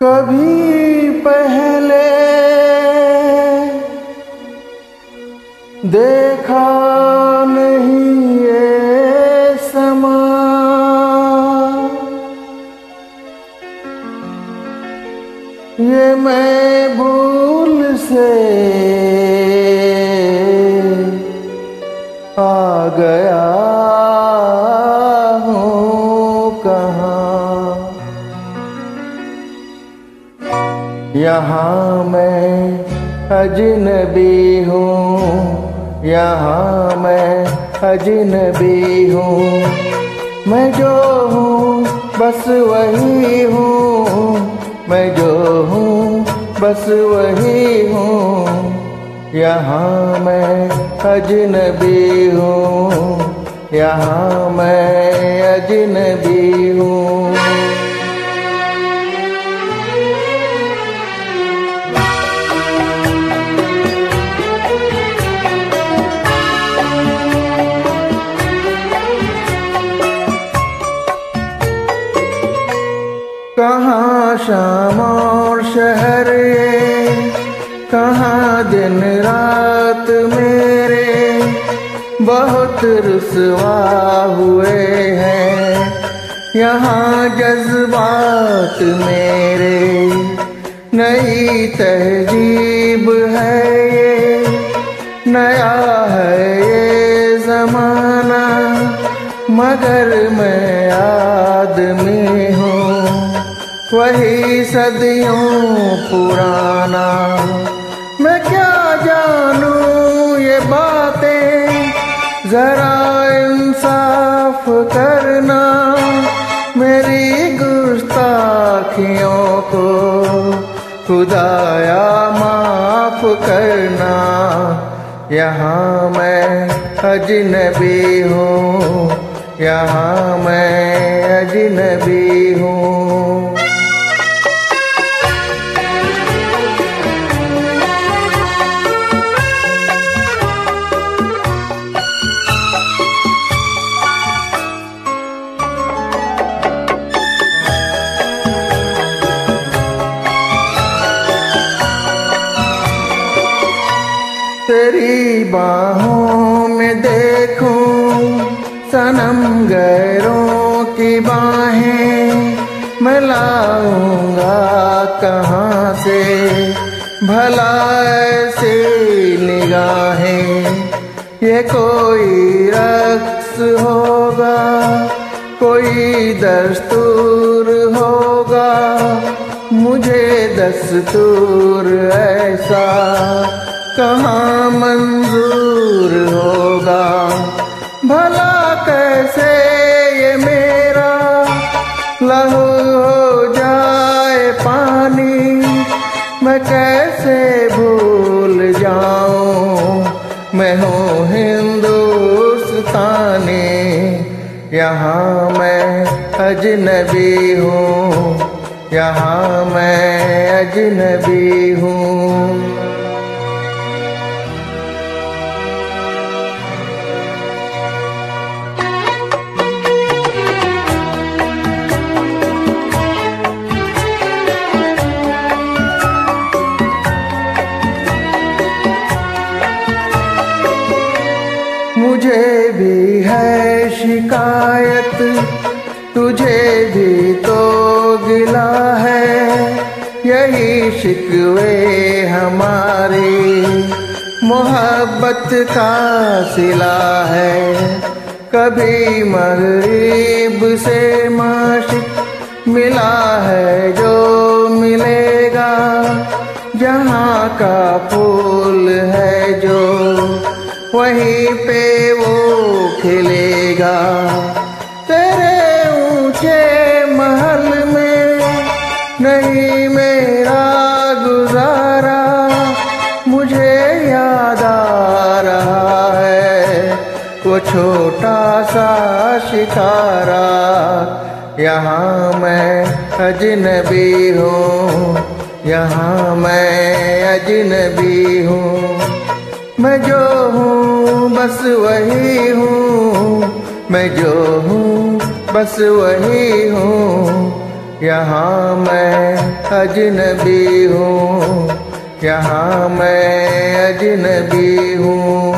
कभी पहले देखा नहीं ये समा, ये मैं भूल से आ गया हूँ कहाँ। यहाँ मैं अजनबी हूँ, यहाँ मैं अजनबी हूँ। मैं जो हूँ बस वही हूँ, मैं जो हूँ बस वही हूँ। यहाँ मैं अजनबी हूँ, यहाँ मैं अजनबी हूँ। कहाँ शाम और शहर ये, कहाँ दिन रात मेरे बहुत रुसवा हुए हैं। यहाँ जज्बात मेरे नई तहजीब है, ये नया है ये ज़माना, मगर मैं आदमी हूँ वही सदियों पुराना। मैं क्या जानूं ये बातें, जरा इंसाफ करना, मेरी गुस्ताखियों को खुदाया माफ करना। यहाँ मैं अजनबी हूँ, यहाँ मैं अजनबी हूँ। तेरी बाहों में देखूं सनम गैरों की बाहें, मैं लाऊंगा कहाँ से भला ऐसी निगाहें। ये कोई रक्स होगा, कोई दस्तूर होगा, मुझे दस्तूर ऐसा कहाँ मंजूर होगा। भला कैसे ये मेरा लहू हो जाए पानी, मैं कैसे भूल जाऊं मैं हूँ हिंदुस्तानी। यहाँ मैं अजनबी हूँ, यहाँ मैं अजनबी हूँ। मुझे भी है शिकायत, तुझे भी तो गिला है, यही शिकवे हमारे मोहब्बत का सिला है। कभी मगरिब से माशिक मिला है जो मिलेगा, जहाँ का फूल है जो वहीं पे वो खिलेगा। तेरे ऊंचे महल में नहीं मेरा गुजारा, मुझे याद आ रहा है वो छोटा सा शिकारा। यहाँ मैं अजनबी हूँ, यहाँ मैं अजनबी हूँ। मैं जो हूँ बस वही हूँ, मैं जो हूँ बस वही हूँ। यहाँ मैं अजनबी हूँ, यहाँ मैं अजनबी हूँ।